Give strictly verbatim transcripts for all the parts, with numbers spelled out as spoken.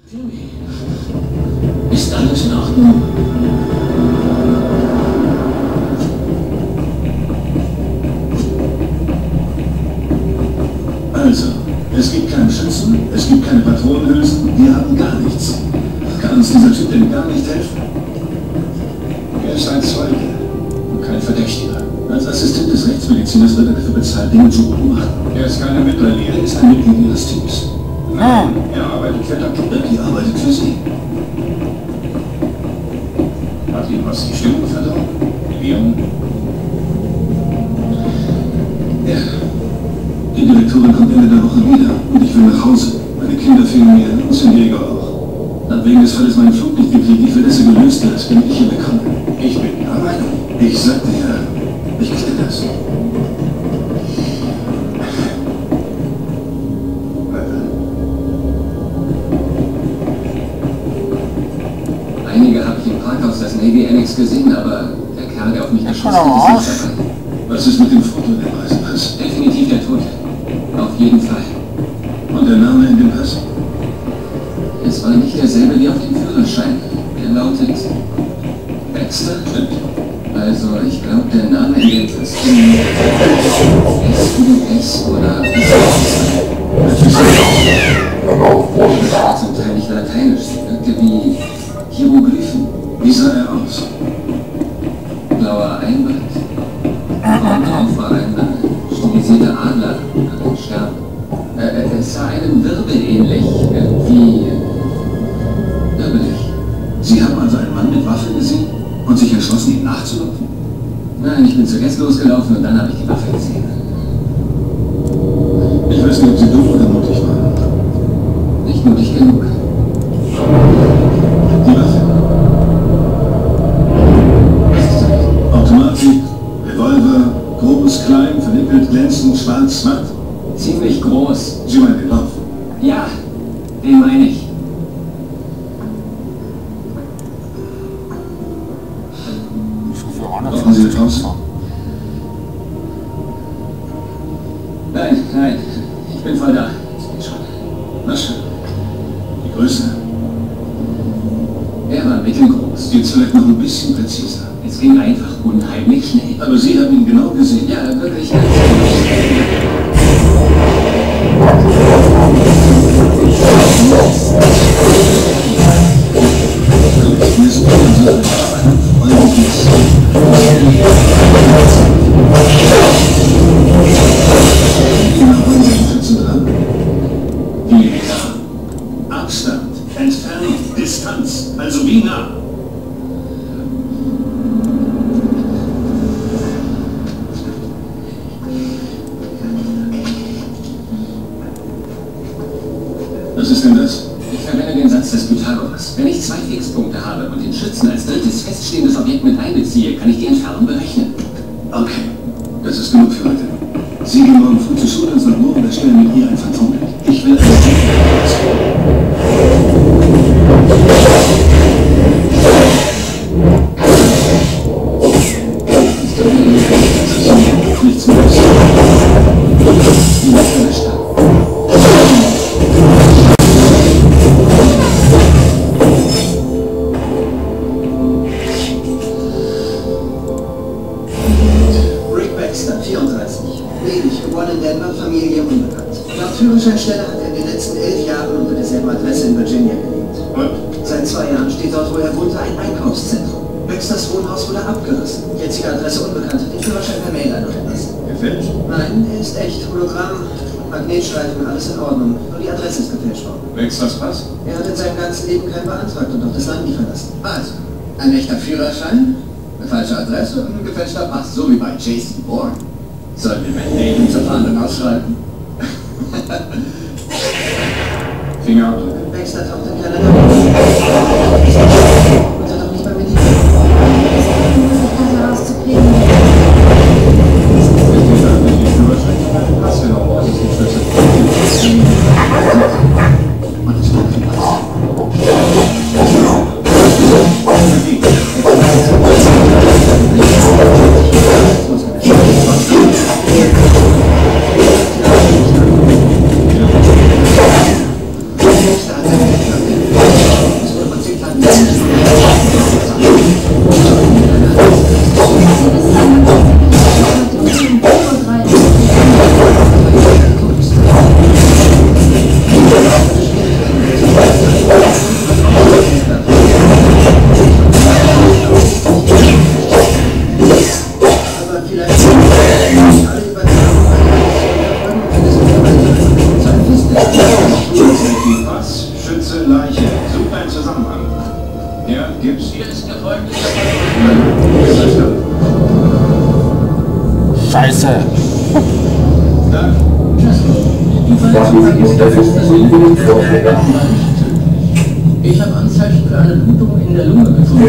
Ist alles in Ordnung? Also, es gibt keinen Schützen, es gibt keine Patronenhülsen, wir haben gar nichts. Kann uns dieser Typ denn gar nicht helfen? Er ist ein Zeuge und kein Verdächtiger. Als Assistent des Rechtsmediziners wird er dafür bezahlt, Dinge zu beobachten. Er ist keine Mittlerlehre, er ist ein Mitglied Ihres Teams. Nein, er arbeitet für Doktor Die arbeitet für Sie. Hat Ihnen was die Stimmung verdorben? Leon? Ja. Die Direktorin kommt Ende der Woche wieder und ich will nach Hause. Meine Kinder fehlen mir und San Diego auch. Hab wegen des Falles meinen Flug nicht gekriegt. Ich will, dass er gelöst wird. Bin ich hier bekommen. Ich bin der Meinung. Ich sagte ja, ich kenne das. Einige habe ich im Parkhaus des Navy Annex gesehen, aber der Kerl, der auf mich geschossen hat, ist nicht dabei. Was ist mit dem Foto in dem Reisepass? Definitiv der Tote. Auf jeden Fall. Und der Name in dem Pass? Es war nicht derselbe wie auf dem Führerschein. Der lautet Baxter. Stimmt. Also, ich glaube, der Name in dem Pass ist S U S oder S war zum Teil nicht lateinisch. Sie wirkte wie Hieroglyphen. Wie sah er aus? Blauer Einband. Und drauf war ein stilisierter Adler, ein Stern. Äh, es sah einem Wirbel ähnlich, wie wirbelig. Sie haben also einen Mann mit Waffe gesehen und sich entschlossen, ihm nachzulaufen? Nein, ich bin zuerst losgelaufen und dann habe ich die Waffe gesehen. Ich weiß nicht, ob Sie dumm oder mutig waren. Nicht mutig genug. Die Waffe. Was ist das? Automatik, Revolver, groß, klein, verwickelt, glänzend, schwarz, matt. Ziemlich groß. Sie meinen den Lauf? Ja, den meine ich. Brauchen Sie etwas? Nein, nein, ich bin voll da. Das geht schon. Na schön. Die Größe? Er war mittelgroß. Jetzt vielleicht noch ein bisschen präziser. Es ging einfach unheimlich schnell. Aber Sie haben ihn genau gesehen? Ja, wirklich ganz Wie nah? Abstand, Entfernung, Distanz. Also wie nah? Was ist denn das? Ich verwende den Satz des Pythagoras. Wenn ich zwei Fixpunkte habe und den Schützen als drittes feststehendes Objekt mit einbeziehe, kann ich die Entfernung berechnen. Okay, das ist genug für heute. Sie gehen morgen früh zur Schule ins Labor und erstellen mit ihr ein Phantombild. Ich will ein nichts mehr. Die Nacht der Stadt. vierunddreißig. Ledig, geboren in Denver, Familie unbekannt. Laut Führerscheinstelle hat er in den letzten elf Jahren unter derselben Adresse in Virginia gelebt. Und? Seit zwei Jahren steht dort, wo er wohnte, ein Einkaufszentrum. Baxters Wohnhaus wurde abgerissen. Jetzige Adresse unbekannt, hat den Führerschein per Mail anbringen lassen. Gefälscht? Nein, er ist echt. Hologramm, Magnetstreifen, alles in Ordnung. Nur die Adresse ist gefälscht worden. Baxters Pass? Er hat in seinem ganzen Leben keinen beantragt und auch das Land nie verlassen. Also, ein echter Führerschein, eine falsche Adresse und ein gefälschter Pass, so wie bei Jason Bourne. Sollen wir mit Nathan zur Fahndung ausschreiten? Fingerabdrücke. Baxter taucht in Kanada auf. Und hat auch nicht mal mit ihm. Also rauszukriegen. Richtig, dass ich die Führerschein Pass genau brauche ich den Schlüssel. Und es kommt ein Pass. Baxter hat seine Fähigkeit. Scheiße. Ich habe Anzeichen für eine Blutung in der Lunge gefunden.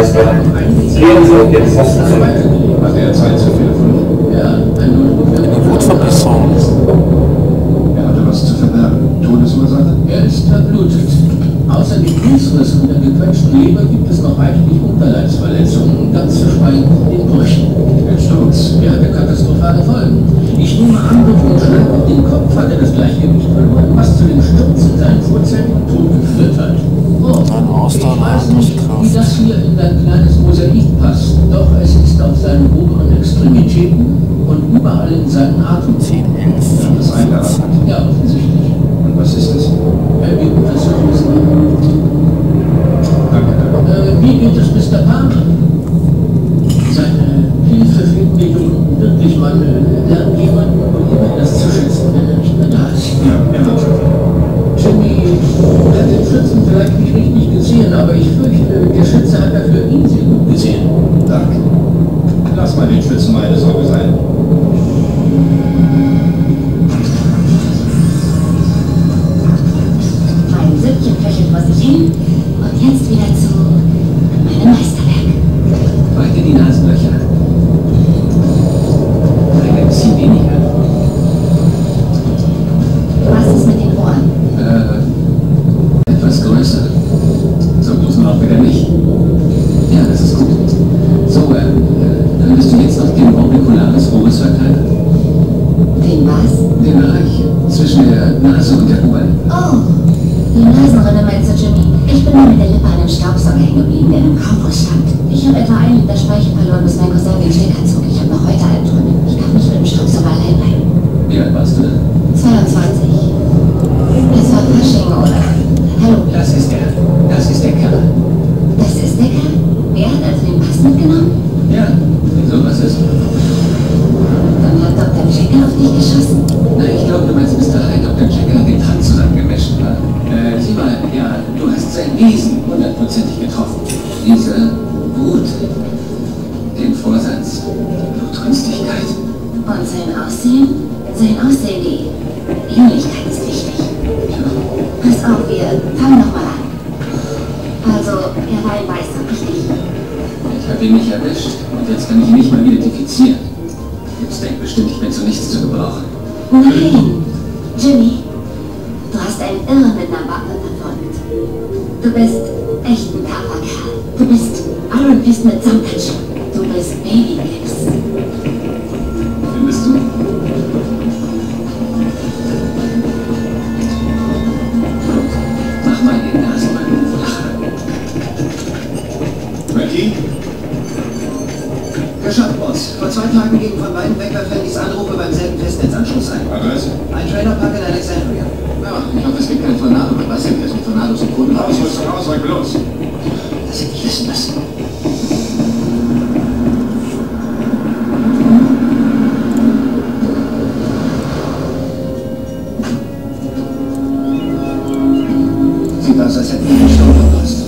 Hat er Zeit zu telefonieren? Ja, eine Blutvergiftung. Er hatte was zu verbergen. Todesursache? Er ist verblutet. Außer dem Pulsriss und der gequetschten Leber gibt es noch reichlich Unterleibsverletzungen, ganz zu schweigen von den Brüchen. Der Sturz? Der hatte katastrophale Folgen. Ich nehme an, durch den Schlag auf den Kopf hat er das Gleichgewicht verloren, was zu dem Sturz in seinen vorzeitigen Tod geführt hat. Oh, ich weiß nicht, wie das hier in dein kleines Mosaik passt, doch es ist auf seinen oberen Extremitäten und überall in seinen Atem. zehn, elf, Das eingeatmet? Ja, offensichtlich. Und was ist es? Äh, wir untersuchen es mal. Danke, danke. Äh, wie geht es Mister Palmer? Seine Hilfe fehlt mir hier unten wirklich. Man äh, lernt jemanden nur immer das zu schätzen, wenn er nicht mehr da ist. Ja, er hat schon. Jimmy hat den Schützen vielleicht nicht richtig gesehen, aber ich fürchte, der Schütze hat dafür ihn sehr gut gesehen. Danke. Lass mal den Schützen meine Sorge sein. Mein Süppchen köchelt vor sich hin und jetzt wieder zu meinem Meisterwerk. Weiter die Nasenlöcher. Ein bisschen weniger. Was ist mit den Ohren? Äh, etwas größer. So groß noch wieder nicht. Ja, das ist gut. So, äh, könntest du jetzt noch den Orbicularis Oris verteilen? Den was? Den Bereich zwischen der Nase und der Ohren. Oh, die Nasenrinne meinst du, Jimmy? Ich bin nur mit der Lippe an einem Staubsauger hängen geblieben, der im Campus stand. Ich habe etwa ein Liter Speichel verloren, bis mein Cousin den Stecker zog. Ich habe noch heute Albträume. Ich kann nicht mit dem Staubsauger allein bleiben. Wie alt warst du denn? zweiundzwanzig. Es war Fasching, oder? Hallo. Das ist der. Das ist der Kerl. Das ist der Kerl? Er hat also den Pass mitgenommen? Ja, so was ist. Dann hat Doktor Checker auf dich geschossen. Na, ich glaube, du meinst Mister Hyde. Doktor Checker hat den Trank zusammengemischt. Äh, sieh mal, ja, du hast sein Wesen hundertprozentig getroffen. Diese Wut, den Vorsatz, Blutrünstigkeit. Und sein Aussehen? Sein Aussehen, die Ähnlichkeit ist wichtig. Pass auf, wir fangen nochmal an. Also, er war ein Weißer, richtig? Ich habe ihn nicht erwischt und jetzt kann ich ihn nicht mal identifizieren. Jetzt denkt bestimmt, ich bin zu nichts zu gebrauchen. Nein, Jimmy, du hast einen Irren mit einer Waffe verfolgt. Du bist echt ein tapfer Kerl. Du bist Iron Fist mit Samthandschuhen. Du bist Baby Gibbs. Findest du? Mach mal den Nasenmann flacher. Ricky? Geschafft, Boss. Vor zwei Tagen gingen von beiden Backup-Handys Anrufe beim selben Festnetzanschluss ein. Adresse? Ein Trailerpark in Alexandria. Ja, ich hoffe, es gibt keinen Tornado. Was sind das mit Tornados und Kunden? Ausrüstung, Ausrüstung, los! Das hätte ich wissen müssen. Sieht aus, als hätten wir den Stau verpasst.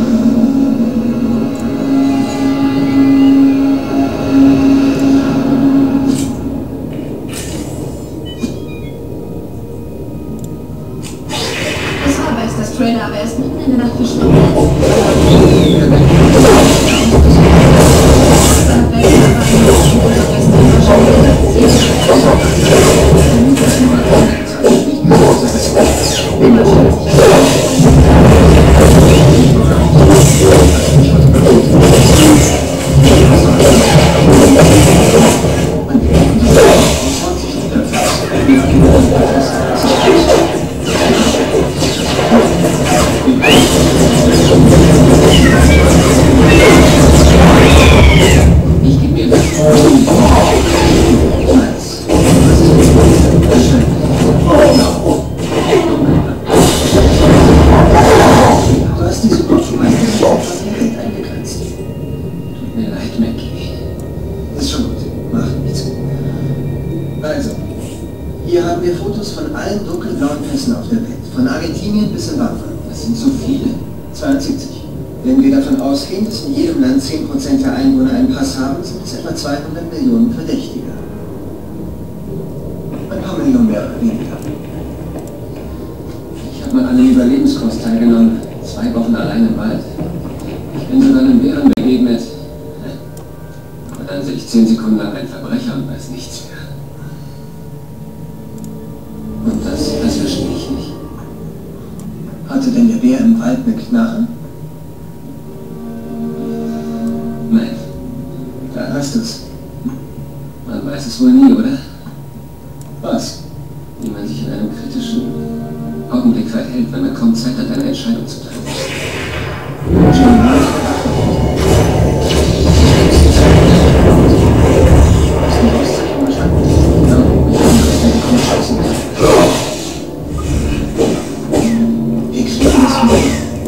Das war Baxter's Trailer, aber er ist mitten in der Nacht verschwunden. Ich gebe mir das. Du hast diese Option eingegrenzt. Tut mir leid, Mackie. Ist schon gut. Macht nichts. Also, hier haben wir Fotos von allen dunkelblauen Pässen auf der Welt. Von Argentinien bis Zimbabwe. Das sind so viele. zweiundsiebzig. Wenn wir davon ausgehen, dass in jedem Land zehn Prozent der Einwohner einen Pass haben, sind es etwa zweihundert Millionen Verdächtige. paar Millionen mehr oder weniger. Ich habe mal an einem Überlebenskurs teilgenommen. Zwei Wochen allein im Wald. Ich bin sogar einem Bären begegnet. Und dann sehe ich zehn Sekunden lang ein Verbrecher und weiß nichts mehr. Und das, das verstehe ich nicht. Hatte denn der Bär im Wald eine Knarre? Nein, Da hast du's. man weiß es wohl nie, oder? Was? Wie man sich in einem kritischen Augenblick verhält, wenn man kaum Zeit hat, eine Entscheidung zu treffen. Wie kriegen wir das hin?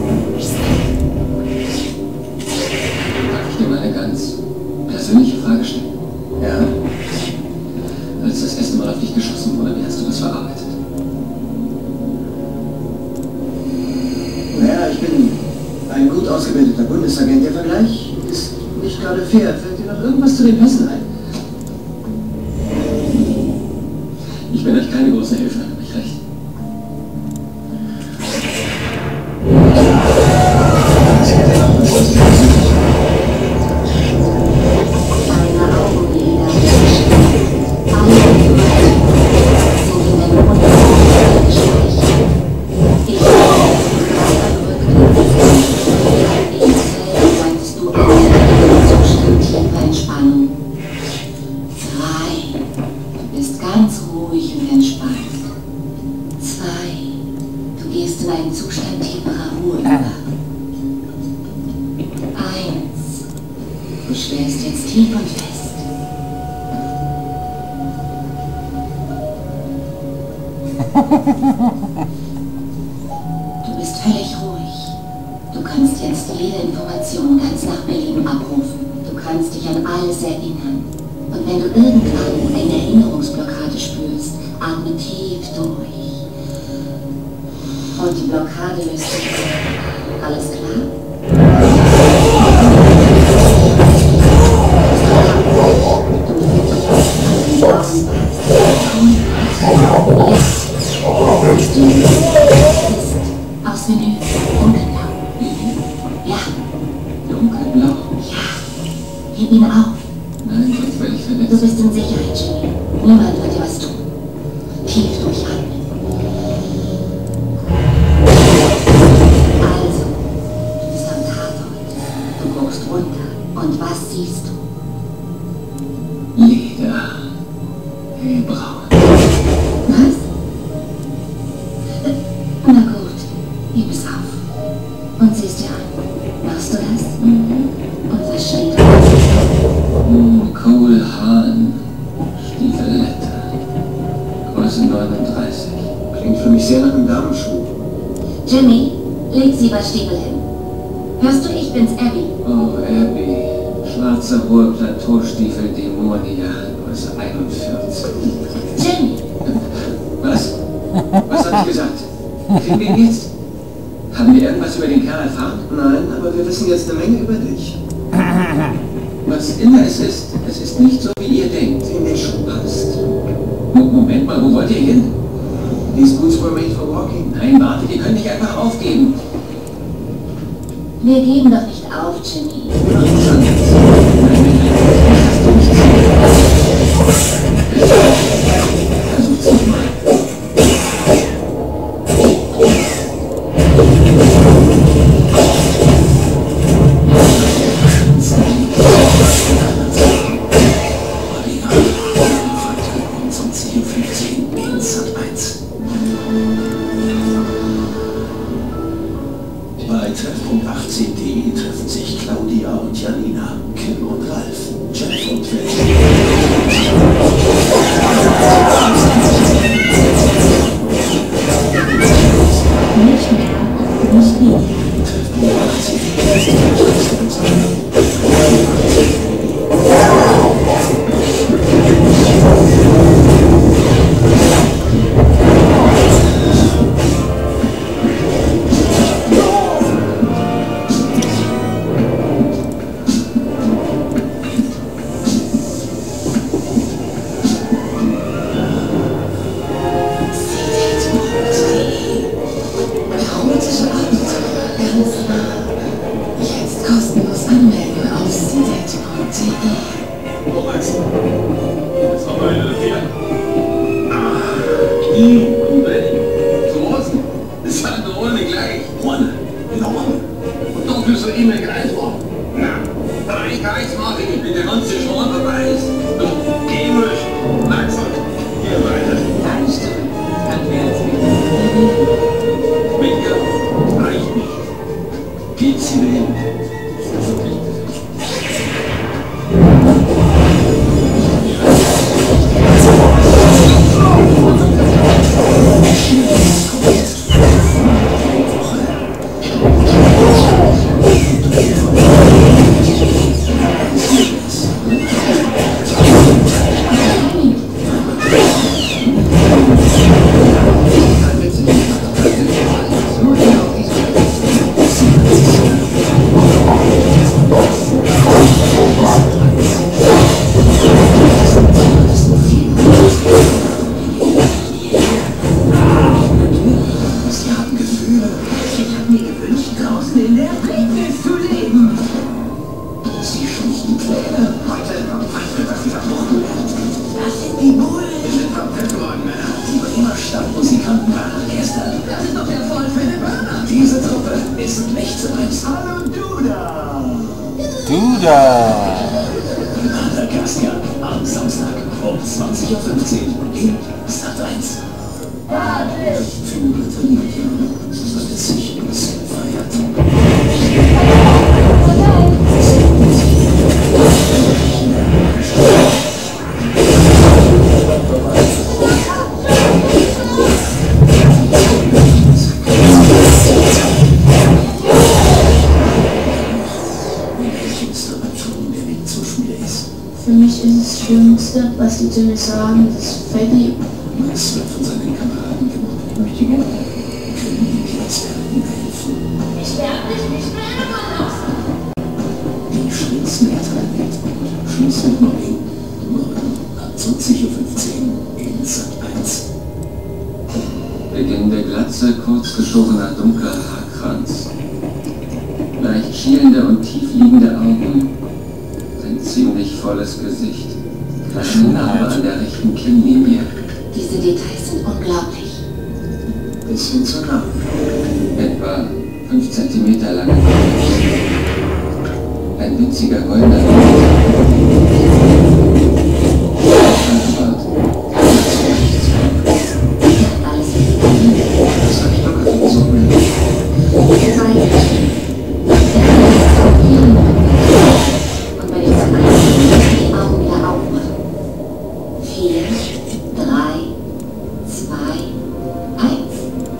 Darf ich dir mal eine ganz persönliche Frage stellen? Ja. Als das erste Mal auf dich geschossen wurde, wie hast du das verarbeitet? Naja, ich bin ein gut ausgebildeter Bundesagent. Der Vergleich ist nicht gerade fair. Fällt dir noch irgendwas zu den Pässen ein? Ich bin euch keine große Hilfe, habe ich recht. Das hätte noch was, was du versucht. Deine Augenlider. Alle Informationen sind in deinem Unterbewusstsein gespeichert. Ich sagtest du auch in Zustand tiefer Entspannung. Drei. Du bist ganz ruhig und entspannt. Zwei. Du gehst in einen Zustand tieferer Ruhe über. Eins. Du schläfst jetzt tief und fest. Du bist völlig ruhig. Du kannst jetzt jede Information ganz nach Belieben abrufen. Du kannst dich an alles erinnern. Und wenn du irgendwann eine Erinnerungsblockade spürst, atme tief durch. Und die Blockade löst sich auf. Alles klar? Aus Menü. Dunkelblau. Ja, Dunkelblau? ja. Heb ihn auf. Nein, sonst werde ich Du verletzt. bist in Sicherheit, Jimmy. Niemand wird dir was tun. Tief durchatmen. Also, du bist am Tatort. Du guckst runter. Und was siehst du? Leder. Hellbraun. Was? Äh, Na gut, heb es auf. Und siehst dir an. Machst du das? Und was steht da? Hm, Cole Haan. Stiefellette. Größe neununddreißig. Klingt für mich sehr nach einem Damenschuh. Jimmy, leg Sieberstiefel hin. Hörst du, ich bin's, Abby. Oh, Abby. Schwarze, hohe Plateaustiefel, Dämonia. Größe einundvierzig. Jimmy, Was? Was habe ich gesagt? Kriegen wir ihn jetzt? Haben wir irgendwas über den Kerl erfahren? Nein, aber wir wissen jetzt eine Menge über dich. Was immer es ist, es ist nicht so, wie ihr denkt. In den Schuh passt. Mo- Moment mal, wo wollt ihr hin? These boots were made for walking. Nein, wartet, ihr könnt nicht einfach aufgeben. wir geben doch nicht auf, Jimmy. Mach ich schon jetzt. Nein, nein, nein, das hast du nicht gesehen. Versucht's nochmal. Zum zehn fünfzehn in Sat eins. Bei Treffpunkt achtzehn punkt de treffen sich Claudia und Janina, Kim und Ralf, Jeff und Fred. Nicht mehr, nicht wieder. Treffpunkt achtzehn. Winker, reicht nicht. Geht sie hin. Madagaskar, am Samstag um zwanzig Uhr fünfzehn in Sat eins. Für Verliebte wird sich im Sinn feiert. Für mich ist das Schlimmste, was die zu mir sagen, dass Freddy Max wird von seinen Kameraden gemobbt in Michigan. Können die Experten helfen? Ich werde mich nicht mehr immer lassen. Die schlimmsten Eltern der Welt. Schluss mit Mobbing. Morgen ab zwanzig Uhr fünfzehn in Sat eins. Beginn der Glatze, kurz geschorener dunkler Haarkranz. Leicht schielende und tiefliegende Augen. Ein ziemlich volles Gesicht. Kleine Narbe an der rechten Kinnlinie. Diese Details sind unglaublich. Bisschen zu nah. Etwa fünf Zentimeter lange Kopf. Ein winziger goldener Bart. Alles ist Das habe ich locker verzogen. Und bei diesem Einzelnen die Augen wieder aufmachen. Vier, drei, zwei, eins.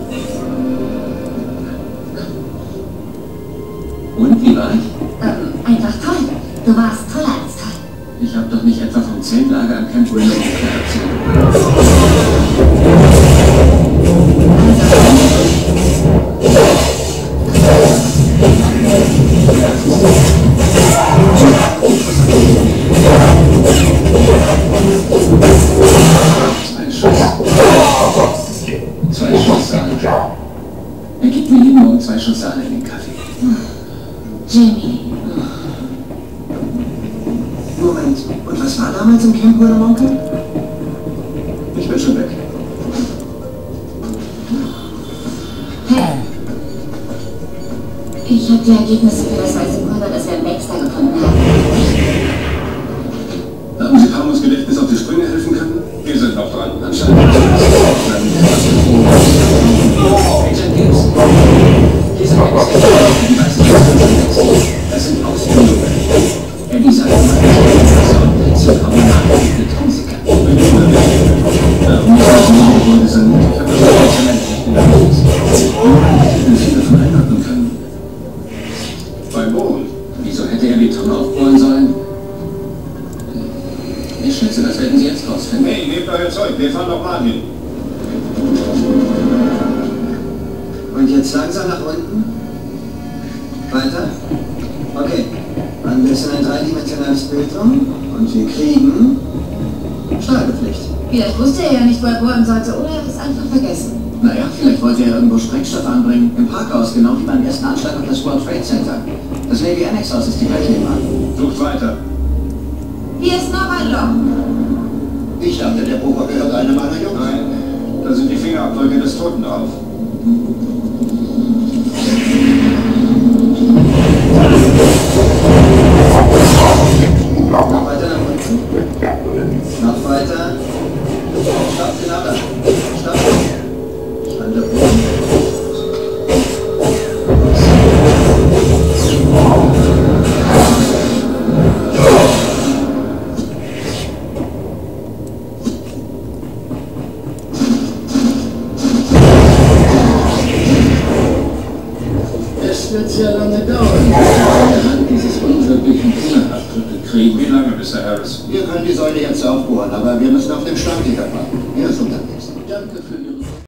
Und wie war ich? Ähm, einfach toll. Du warst toller als toll. Ich habe doch nicht etwa vom Zeltlager am Camp Willow erzählt. Zwei Schuss. Zwei Schuss Sahne. Er gibt mir jeden Morgen zwei Schuss Sahne in den Kaffee. Jamie. Moment, und was war damals im Camp Willow Monke? Ich bin schon weg. Hey. Ich habe die Ergebnisse für das weiße Pulver, das wir im Baxter gefunden haben. Haben Sie Pamus Gedächtnis auf die Sprünge helfen können? Wir sind noch dran. Anscheinend. Agent Gibbs. Diese Texte, die weißen Texte, das sind Ausbildungen. Er dieser zu kommen nach der Tonsiker. Wenn ich nur darum muss ich nicht geworden sind. Ich habe das Talent nicht in der Hand. Ich hätte viele von einordnen können. Beim Bohren? Wieso hätte er Beton aufbohren sollen? Ich schätze, das werden Sie jetzt rausfinden. Hey, nehmt euer Zeug, wir fahren doch mal hin. Und jetzt langsam nach unten. Weiter. Okay. Ein bisschen ein dreidimensionales Bild drum. Und wir kriegen Schreibepflicht. Vielleicht wusste er ja nicht, wo er bohren sollte, oder er hat es einfach vergessen. Naja, vielleicht wollte er irgendwo Sprengstoff anbringen. Im Parkhaus, genau wie beim ersten Anschlag auf das World Trade Center. Das Navy Annex Haus ist die gleich nebenan. Sucht weiter. Hier ist noch ein Loch. Ich dachte, der Bohrer gehört einem meiner Jungs. Nein, da sind die Fingerabdrücke des Toten drauf. Noch weiter nach unten. Noch weiter. Stopp, genau da. Stopp. Ich halte oben. das wird sehr lange dauern. Er hat dieses unglücklichen Fingerabdrücke kriegen. Wie lange, Mister Harris? Wir können die Säule jetzt aufbohren, aber wir müssen auf den Stammticker warten. Er ist unterwegs. Danke für